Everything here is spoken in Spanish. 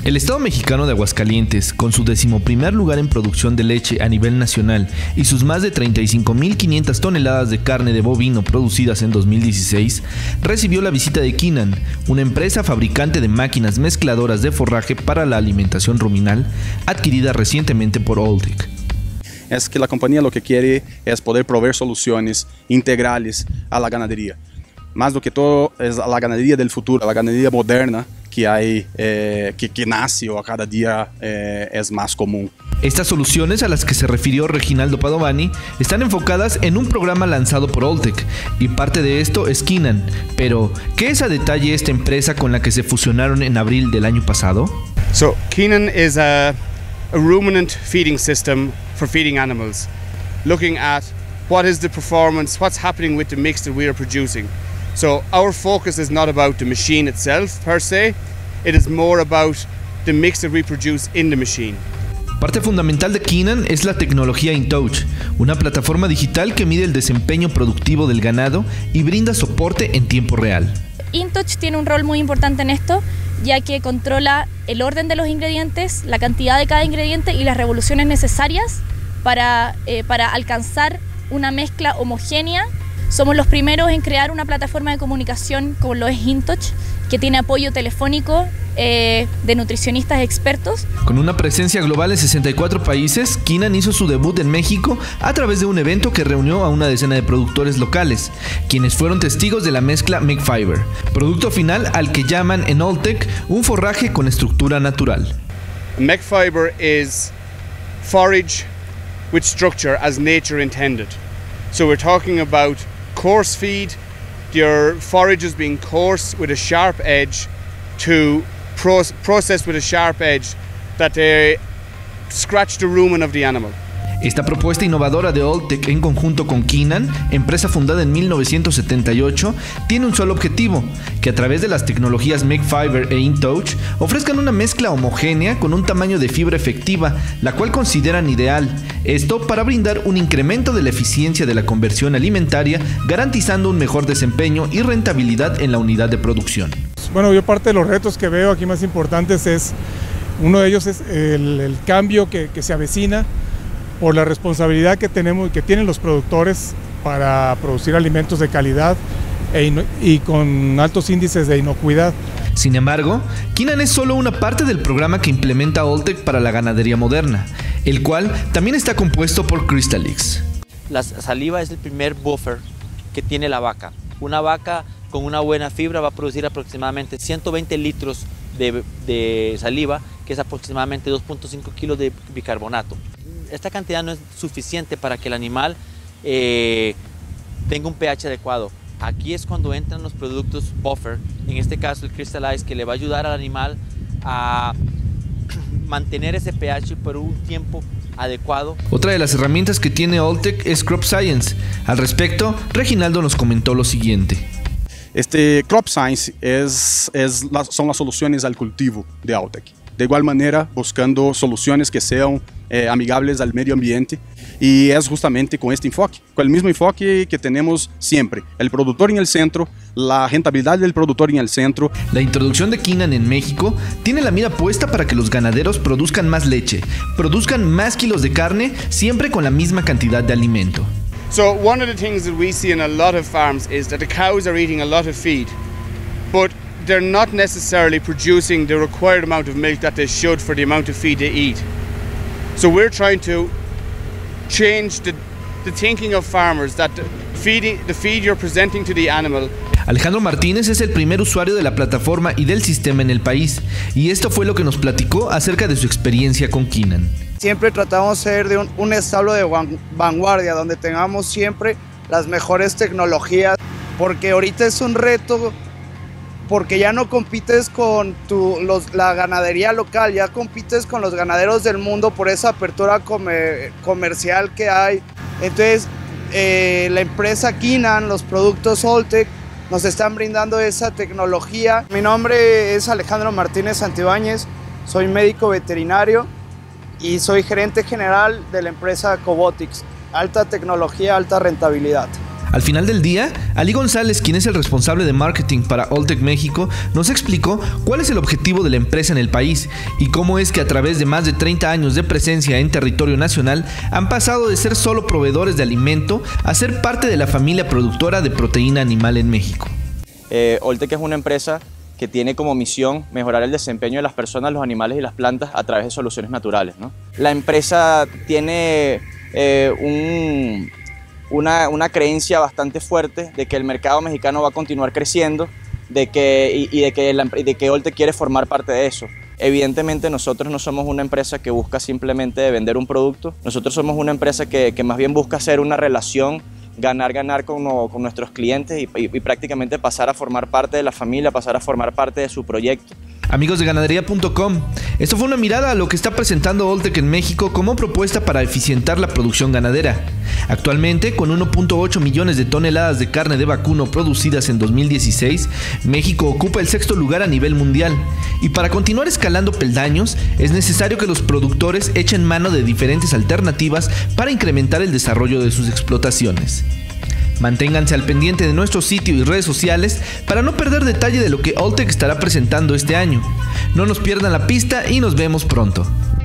El estado mexicano de Aguascalientes, con su 11º lugar en producción de leche a nivel nacional y sus más de 35.500 toneladas de carne de bovino producidas en 2016, recibió la visita de Kynan, una empresa fabricante de máquinas mezcladoras de forraje para la alimentación ruminal, adquirida recientemente por Alltech. Es que la compañía lo que quiere es poder proveer soluciones integrales a la ganadería. Más do que todo es la ganadería del futuro, la ganadería moderna que hay, que nace o a cada día es más común. Estas soluciones a las que se refirió Reginaldo Padovani están enfocadas en un programa lanzado por Alltech y parte de esto es Kynan. Pero, ¿qué es a detalle esta empresa con la que se fusionaron en abril del año pasado? So, Kynan is a ruminant feeding system for feeding animals, looking at what is the performance, what's happening with the mix that we are producing. So our focus is not about the machine itself per se, it is more about the mix that we produce in the machine. Parte fundamental de Kynan es la tecnología InTouch, una plataforma digital que mide el desempeño productivo del ganado y brinda soporte en tiempo real. InTouch tiene un rol muy importante en esto, ya que controla el orden de los ingredientes, la cantidad de cada ingrediente y las revoluciones necesarias para alcanzar una mezcla homogénea. Somos los primeros en crear una plataforma de comunicación como lo es InTouch, que tiene apoyo telefónico de nutricionistas expertos. Con una presencia global en 64 países, Kynan hizo su debut en México a través de un evento que reunió a una decena de productores locales, quienes fueron testigos de la mezcla McFiber, producto final al que llaman en Alltech un forraje con estructura natural. McFiber is forage with structure as nature intended. So we're talking about coarse feed, your forage is being coarse with a sharp edge to processed with a sharp edge that scratch the rumen of the animal. Esta propuesta innovadora de Alltech en conjunto con Kynan, empresa fundada en 1978, tiene un solo objetivo, que a través de las tecnologías McFiber e InTouch ofrezcan una mezcla homogénea con un tamaño de fibra efectiva, la cual consideran ideal. Esto para brindar un incremento de la eficiencia de la conversión alimentaria, garantizando un mejor desempeño y rentabilidad en la unidad de producción. Bueno, yo parte de los retos que veo aquí más importantes es, uno de ellos es el cambio que se avecina por la responsabilidad que tenemos y que tienen los productores para producir alimentos de calidad y con altos índices de inocuidad. Sin embargo, Kynan es solo una parte del programa que implementa Alltech para la ganadería moderna, el cual también está compuesto por Crystalyx. La saliva es el primer buffer que tiene la vaca. Una vaca con una buena fibra va a producir aproximadamente 120 litros de saliva, que es aproximadamente 2.5 kilos de bicarbonato. Esta cantidad no es suficiente para que el animal tenga un pH adecuado. Aquí es cuando entran los productos buffer, en este caso el Crystalyx, que le va a ayudar al animal a mantener ese pH por un tiempo adecuado. Otra de las herramientas que tiene Alltech es Crop Science. Al respecto, Reginaldo nos comentó lo siguiente. Crop Science son las soluciones al cultivo de Alltech. De igual manera, buscando soluciones que sean amigables al medio ambiente, y es justamente con este enfoque, con el mismo enfoque que tenemos siempre, el productor en el centro, la rentabilidad del productor en el centro. La introducción de Kynan en México tiene la mira puesta para que los ganaderos produzcan más leche, produzcan más kilos de carne, siempre con la misma cantidad de alimento. So one of the things that we see in a lot of farms is that the cows are eating a lot of feed, but they're not necessarily producing the required amount of milk that they should for the amount of feed they eat. So we're trying to change the thinking of farmers that the feed you're presenting to the animal. Alejandro Martínez es el primer usuario de la plataforma y del sistema en el país, y esto fue lo que nos platicó acerca de su experiencia con Kynan. Siempre tratamos de ser de un establo de vanguardia, donde tengamos siempre las mejores tecnologías, porque ahorita es un reto, porque ya no compites con la ganadería local, ya compites con los ganaderos del mundo por esa apertura comercial que hay. Entonces, la empresa Kynan, los productos Alltech, nos están brindando esa tecnología. Mi nombre es Alejandro Martínez Santibáñez, soy médico veterinario y soy gerente general de la empresa Cobotics. Alta tecnología, alta rentabilidad. Al final del día, Ali González, quien es el responsable de marketing para Alltech México, nos explicó cuál es el objetivo de la empresa en el país y cómo es que a través de más de 30 años de presencia en territorio nacional han pasado de ser solo proveedores de alimento a ser parte de la familia productora de proteína animal en México. Alltech es una empresa que tiene como misión mejorar el desempeño de las personas, los animales y las plantas a través de soluciones naturales, ¿no? La empresa tiene una creencia bastante fuerte de que el mercado mexicano va a continuar creciendo, de que Alltech quiere formar parte de eso. Evidentemente nosotros no somos una empresa que busca simplemente vender un producto, nosotros somos una empresa que más bien busca hacer una relación ganar con nuestros clientes y prácticamente pasar a formar parte de la familia, pasar a formar parte de su proyecto. Amigos de ganadería.com, esto fue una mirada a lo que está presentando Alltech en México como propuesta para eficientar la producción ganadera. Actualmente, con 1.8 millones de toneladas de carne de vacuno producidas en 2016, México ocupa el 6º lugar a nivel mundial. Y para continuar escalando peldaños, es necesario que los productores echen mano de diferentes alternativas para incrementar el desarrollo de sus explotaciones. Manténganse al pendiente de nuestro sitio y redes sociales para no perder detalle de lo que Alltech estará presentando este año. No nos pierdan la pista y nos vemos pronto.